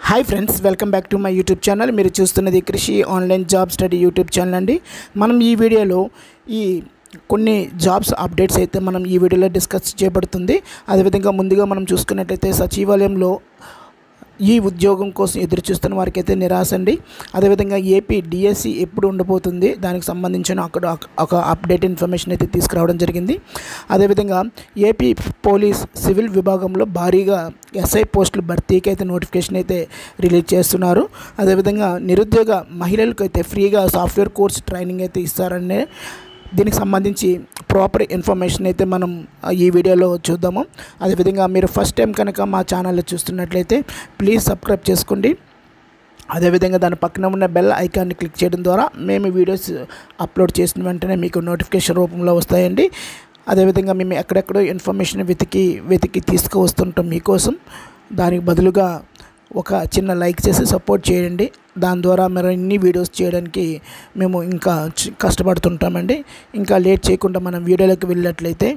Hi friends, welcome back to my YouTube channel. మీరు చూస్తున్నది Krishi online job study YouTube channel అండి. మనం ఈ వీడియోలో కొన్ని జాబ్స్ అప్డేట్స్ అయితే మనం ఈ వీడియోలో డిస్కస్ చేయబడుతుంది. అదేవిధంగా ముందుగా మనం చూసుకున్నట్లయితే సచివాలయంలో ఈ ఉద్యోగం కోసం ఎదురు చూస్తున్న వారికి అయితే నిరాశ అండి. అదేవిధంగా ఏపీ డిఎస్సి ఎప్పుడు ఉండబోతుంది, దానికి సంబంధించిన ఒక అప్డేట్ ఇన్ఫర్మేషన్ అయితే తీసుకురావడం జరిగింది. అదేవిధంగా ఏపీ పోలీస్ సివిల్ విభాగంలో భారీగా ఎస్ఐ పోస్టులు భర్తీకి అయితే నోటిఫికేషన్ అయితే రిలీజ్ చేస్తున్నారు. అదేవిధంగా నిరుద్యోగ మహిళలకు అయితే ఫ్రీగా సాఫ్ట్వేర్ కోర్స్ ట్రైనింగ్ అయితే ఇస్తారనే దీనికి సంబంధించి ప్రాపర్ ఇన్ఫర్మేషన్ అయితే మనం ఈ వీడియోలో చూద్దాము. అదేవిధంగా మీరు ఫస్ట్ టైం కనుక మా ఛానల్లో చూస్తున్నట్లయితే ప్లీజ్ సబ్స్క్రైబ్ చేసుకోండి. అదేవిధంగా దాని పక్కన ఉన్న బెల్ ఐకాన్ని క్లిక్ చేయడం ద్వారా మేము వీడియోస్ అప్లోడ్ చేసిన వెంటనే మీకు నోటిఫికేషన్ రూపంలో వస్తాయండి. అదేవిధంగా మేము ఎక్కడెక్కడో ఇన్ఫర్మేషన్ వెతికి తీసుకువస్తుంటాం మీకోసం. దానికి బదులుగా ఒక చిన్న లైక్ చేసి సపోర్ట్ చేయండి. దాని ద్వారా మరి ఇన్ని వీడియోస్ చేయడానికి మేము ఇంకా కష్టపడుతుంటామండి. ఇంకా లేట్ చేయకుండా మనం వీడియోలోకి వెళ్ళినట్లయితే,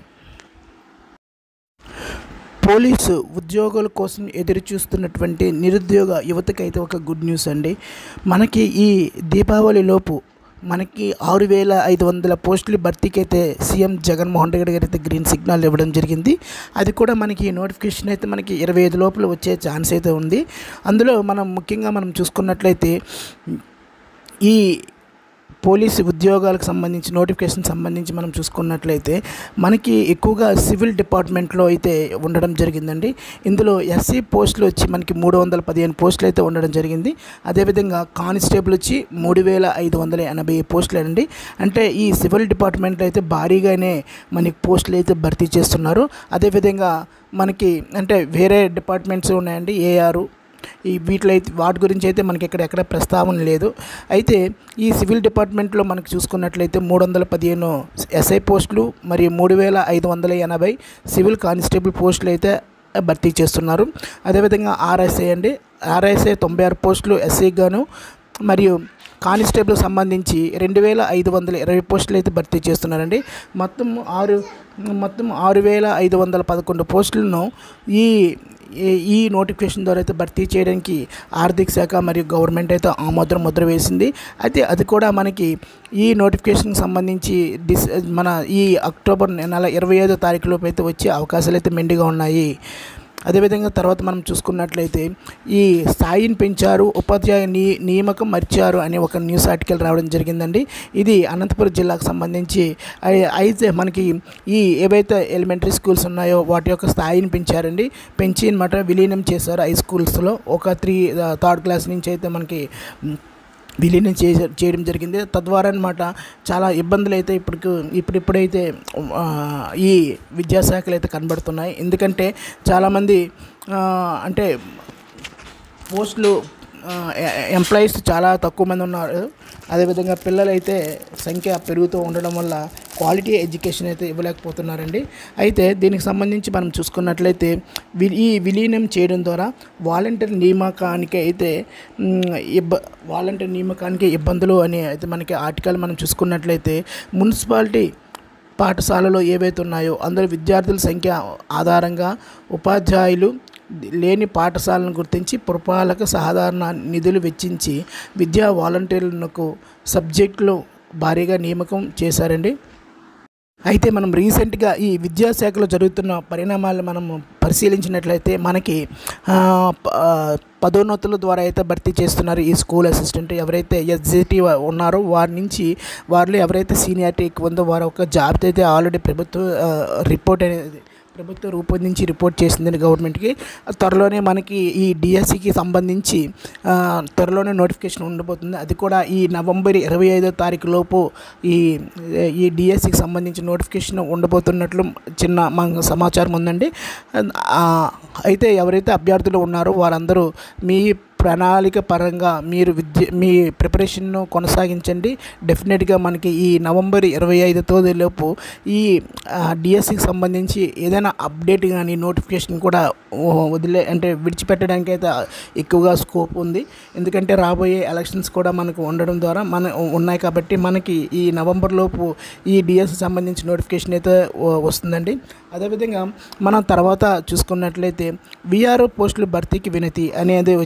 పోలీసు ఉద్యోగాల కోసం ఎదురు చూస్తున్నటువంటి నిరుద్యోగ యువతకైతే ఒక గుడ్ న్యూస్ అండి. మనకి ఈ దీపావళి లోపు మనకి 6,500 పోస్టులు భర్తీకి అయితే సీఎం జగన్మోహన్ రెడ్డి గారు అయితే గ్రీన్ సిగ్నల్ ఇవ్వడం జరిగింది. అది కూడా మనకి నోటిఫికేషన్ అయితే మనకి 25 లోపల వచ్చే ఛాన్స్ అయితే ఉంది. అందులో మనం ముఖ్యంగా మనం చూసుకున్నట్లయితే ఈ పోలీసు ఉద్యోగాలకు సంబంధించి నోటిఫికేషన్ సంబంధించి మనం చూసుకున్నట్లయితే మనకి ఎక్కువగా సివిల్ డిపార్ట్మెంట్లో అయితే ఉండడం జరిగిందండి. ఇందులో ఎస్సీ పోస్టులు వచ్చి మనకి 315 పోస్టులు అయితే ఉండడం జరిగింది. అదేవిధంగా కానిస్టేబుల్ వచ్చి 3,580 పోస్టులు అండి. అంటే ఈ సివిల్ డిపార్ట్మెంట్లో అయితే భారీగానే మనకి పోస్టులు అయితే భర్తీ చేస్తున్నారు. అదేవిధంగా మనకి అంటే వేరే డిపార్ట్మెంట్స్ ఉన్నాయండి, ఏఆర్ వీటిలో అయితే వాటి గురించి అయితే మనకి ఎక్కడ ప్రస్తావన లేదు. అయితే ఈ సివిల్ డిపార్ట్మెంట్లో మనకి చూసుకున్నట్లయితే 315 ఎస్ఐ పోస్టులు మరియు 3,580 సివిల్ కానిస్టేబుల్ పోస్టులు అయితే భర్తీ చేస్తున్నారు. అదేవిధంగా ఆర్ఎస్ఐ 96 పోస్టులు ఎస్ఐకి గాను మరియు కానిస్టేబుల్ సంబంధించి 2,520 పోస్టులు అయితే భర్తీ చేస్తున్నారండి. మొత్తం 6,511 పోస్టులను ఈ నోటిఫికేషన్ ద్వారా అయితే భర్తీ చేయడానికి ఆర్థిక శాఖ మరియు గవర్నమెంట్ అయితే ముద్ర వేసింది. అయితే అది కూడా మనకి ఈ నోటిఫికేషన్కి సంబంధించి మన ఈ అక్టోబర్ నెల 25వ తారీఖులోపు అయితే వచ్చే అవకాశాలు అయితే మెండుగా ఉన్నాయి. అదేవిధంగా తర్వాత మనం చూసుకున్నట్లయితే ఈ స్థాయిని పెంచారు, ఉపాధ్యాయ నియామకం మర్చారు అనే ఒక న్యూస్ ఆర్టికల్ రావడం జరిగిందండి. ఇది అనంతపురం జిల్లాకు సంబంధించి. అయితే మనకి ఈ ఏవైతే ఎలిమెంటరీ స్కూల్స్ ఉన్నాయో వాటి యొక్క స్థాయిని పెంచారండి. పెంచి అనమాట విలీనం చేశారు హై స్కూల్స్లో. ఒక 3rd క్లాస్ నుంచి అయితే మనకి విలీనం చేయడం జరిగింది. తద్వారా అనమాట చాలా ఇబ్బందులు అయితే ఇప్పుడైతే ఈ విద్యాశాఖలు అయితే కనబడుతున్నాయి. ఎందుకంటే చాలామంది అంటే పోస్టులు ఎంప్లాయీస్ చాలా తక్కువ మంది ఉన్నారు. అదేవిధంగా పిల్లలైతే సంఖ్య పెరుగుతూ ఉండడం వల్ల క్వాలిటీ ఎడ్యుకేషన్ అయితే ఇవ్వలేకపోతున్నారండి. అయితే దీనికి సంబంధించి మనం చూసుకున్నట్లయితే ఈ విలీనం చేయడం ద్వారా వాలంటీర్ నియామకానికి ఇబ్బందులు అని అయితే మనకి ఆర్టికల్ మనం చూసుకున్నట్లయితే మున్సిపాలిటీ పాఠశాలలో ఏవైతే ఉన్నాయో అందులో విద్యార్థుల సంఖ్య ఆధారంగా ఉపాధ్యాయులు లేని పాఠశాలను గుర్తించి పురపాలక సాధారణ నిధులు వెచ్చించి విద్యా వాలంటీర్లకు సబ్జెక్టులు భారీగా నియామకం చేశారండి. అయితే మనం రీసెంట్గా ఈ విద్యాశాఖలో జరుగుతున్న పరిణామాలు మనం పరిశీలించినట్లయితే మనకి పదోన్నతుల ద్వారా అయితే భర్తీ చేస్తున్నారు. ఈ స్కూల్ అసిస్టెంట్ ఎవరైతే ఎస్జిటి ఉన్నారో వారిలో ఎవరైతే సీనియారిటీ ఎక్కువ ఉందో వారు ఒక జాబితా అయితే ఆల్రెడీ ప్రభుత్వం రూపొందించి రిపోర్ట్ చేసిందని గవర్నమెంట్కి. త్వరలోనే మనకి ఈ డిఎస్సికి సంబంధించి త్వరలోనే నోటిఫికేషన్ ఉండబోతుంది. అది కూడా ఈ నవంబర్ 25వ తారీఖు లోపు ఈ డిఎస్సికి సంబంధించి నోటిఫికేషన్ ఉండబోతున్నట్లు మన సమాచారం ఉందండి. అయితే ఎవరైతే అభ్యర్థులు ఉన్నారో వారందరూ మీ ప్రణాళిక పరంగా మీ ప్రిపరేషన్ను కొనసాగించండి. డెఫినెట్గా మనకి ఈ నవంబర్ 25వ తేదీలోపు ఈ డిఎస్సికి సంబంధించి ఏదైనా అప్డేట్ కానీ నోటిఫికేషన్ కూడా విడిచిపెట్టడానికి అయితే ఎక్కువగా స్కోప్ ఉంది. ఎందుకంటే రాబోయే ఎలక్షన్స్ కూడా మనకు ఉండడం ద్వారా ఉన్నాయి కాబట్టి మనకి ఈ నవంబర్ లోపు ఈ డిఎస్సి సంబంధించి నోటిఫికేషన్ అయితే వస్తుందండి. అదేవిధంగా మనం తర్వాత చూసుకున్నట్లయితే విఆర్ఓ పోస్టులు భర్తీకి వినతి అనేది వచ్చిందండి.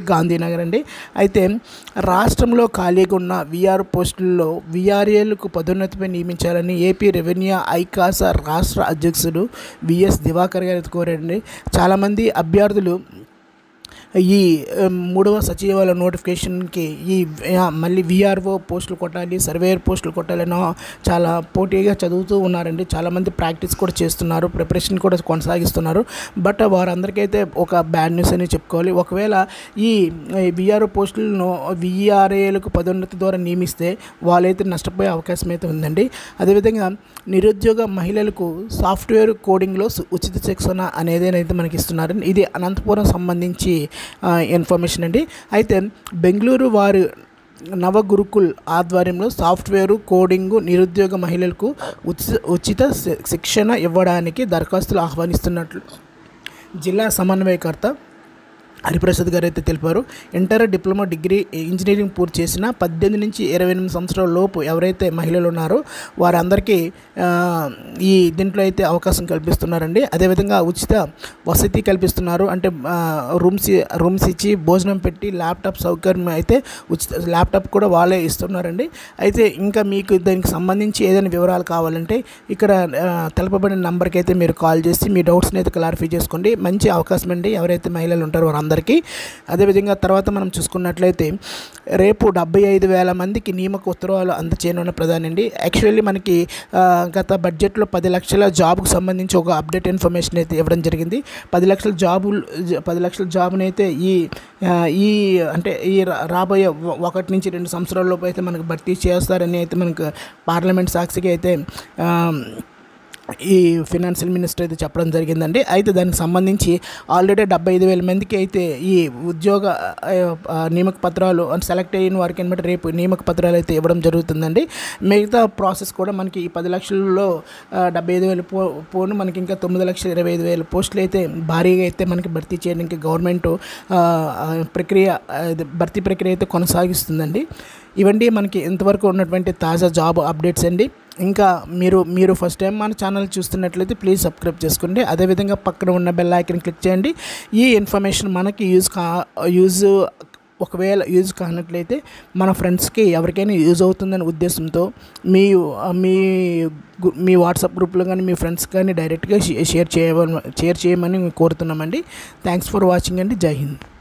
గాంధీనగర్ అండి. అయితే రాష్ట్రంలో ఖాళీగా ఉన్న వీఆర్ పోస్టుల్లో వీఆర్ఏలకు పదోన్నతిపై నియమించాలని ఏపీ రెవెన్యూ ఐకాస రాష్ట్ర అధ్యక్షుడు విఎస్ దివాకర్ గారు కోరారండి. చాలామంది అభ్యర్థులు ఈ 3వ సచివాలయ నోటిఫికేషన్కి మళ్ళీ వీఆర్ఓ పోస్టులు కొట్టాలి, సర్వేయర్ పోస్టులు కొట్టాలని చాలా పోటీగా చదువుతూ ఉన్నారండి. చాలామంది ప్రాక్టీస్ కూడా చేస్తున్నారు, ప్రిపరేషన్ కూడా కొనసాగిస్తున్నారు. బట్ వారందరికైతే ఒక బ్యాడ్ న్యూస్ అని చెప్పుకోవాలి. ఒకవేళ ఈ వీఆర్ఓ పోస్టులను వీఆర్ఏలకు పదోన్నతి ద్వారా నియమిస్తే వాళ్ళైతే నష్టపోయే అవకాశం అయితే ఉందండి. అదేవిధంగా నిరుద్యోగ మహిళలకు సాఫ్ట్వేర్ కోడింగ్లో ఉచిత శిక్షణ అనేది మనకి ఇస్తున్నారు. ఇది అనంతపురం సంబంధించి ఇన్ఫర్మేషన్ అండి. అయితే బెంగళూరు వారి నవ గురుకుల్ ఆధ్వర్యంలో సాఫ్ట్వేరు కోడింగు నిరుద్యోగ మహిళలకు ఉచిత శిక్షణ ఇవ్వడానికి దరఖాస్తులు ఆహ్వానిస్తున్నట్లు జిల్లా సమన్వయకర్త హరిప్రసాద్ గారు అయితే తెలిపారు. ఇంటర్, డిప్లొమా, డిగ్రీ, ఇంజనీరింగ్ పూర్తి చేసిన 18 నుంచి 28 సంవత్సరాల లోపు ఎవరైతే మహిళలు ఉన్నారో వారందరికీ ఈ దీంట్లో అయితే అవకాశం కల్పిస్తున్నారండి. అదేవిధంగా ఉచిత వసతి కల్పిస్తున్నారు. అంటే రూమ్స్ ఇచ్చి భోజనం పెట్టి ల్యాప్టాప్ సౌకర్యం అయితే ఉచిత ల్యాప్టాప్ కూడా వాళ్ళే ఇస్తున్నారండి. అయితే ఇంకా మీకు దానికి సంబంధించి ఏదైనా వివరాలు కావాలంటే ఇక్కడ తెలపబడిన నెంబర్కి అయితే మీరు కాల్ చేసి మీ డౌట్స్ని అయితే క్లారిఫై చేసుకోండి. మంచి అవకాశం అండి ఎవరైతే మహిళలు ఉంటారో వారందరికీ. అదేవిధంగా తర్వాత మనం చూసుకున్నట్లయితే రేపు 75,000 మందికి నియామక ఉత్తర్వులు అందచేయనున్న ప్రధాని అండి. యాక్చువల్లీ మనకి గత బడ్జెట్లో 10 లక్షల జాబ్కు సంబంధించి ఒక అప్డేట్ ఇన్ఫర్మేషన్ అయితే ఇవ్వడం జరిగింది. 10 లక్షల జాబుని అయితే ఈ అంటే ఈ రాబోయే 1 నుంచి 2 సంవత్సరాల్లోపు అయితే మనకు భర్తీ చేస్తారని అయితే మనకు పార్లమెంట్ సాక్షిగా అయితే ఈ ఫినాన్షియల్ మినిస్టర్ అయితే చెప్పడం జరిగిందండి. అయితే దానికి సంబంధించి ఆల్రెడీ 75,000 మందికి అయితే ఈ ఉద్యోగ నియామక పత్రాలు సెలెక్ట్ అయిన వారికి అనమాట రేపు నియామక పత్రాలు అయితే ఇవ్వడం జరుగుతుందండి. మిగతా ప్రాసెస్ కూడా మనకి ఈ 10 లక్షల్లో 75,000 పోను మనకి ఇంకా 9,25,000 పోస్టులు అయితే భారీగా అయితే మనకి భర్తీ చేయడానికి గవర్నమెంట్ భర్తీ ప్రక్రియ అయితే కొనసాగిస్తుందండి. ఇవన్నీ మనకి ఇంతవరకు ఉన్నటువంటి తాజా జాబ్ అప్డేట్స్ అండి. ఇంకా మీరు ఫస్ట్ టైం మన ఛానల్ చూస్తున్నట్లయితే ప్లీజ్ సబ్స్క్రైబ్ చేసుకోండి. అదేవిధంగా పక్కన ఉన్న బెల్ ఐకాన్ క్లిక్ చేయండి. ఈ ఇన్ఫర్మేషన్ మనకి ఒకవేళ యూజ్ కానట్లయితే మన ఫ్రెండ్స్కి ఎవరికైనా యూజ్ అవుతుందనే ఉద్దేశంతో మీ వాట్సాప్ గ్రూప్లో కానీ మీ ఫ్రెండ్స్ కానీ డైరెక్ట్గా షేర్ చేయమని కోరుతున్నామండి. థ్యాంక్స్ ఫర్ వాచింగ్ అండి. జై హింద్.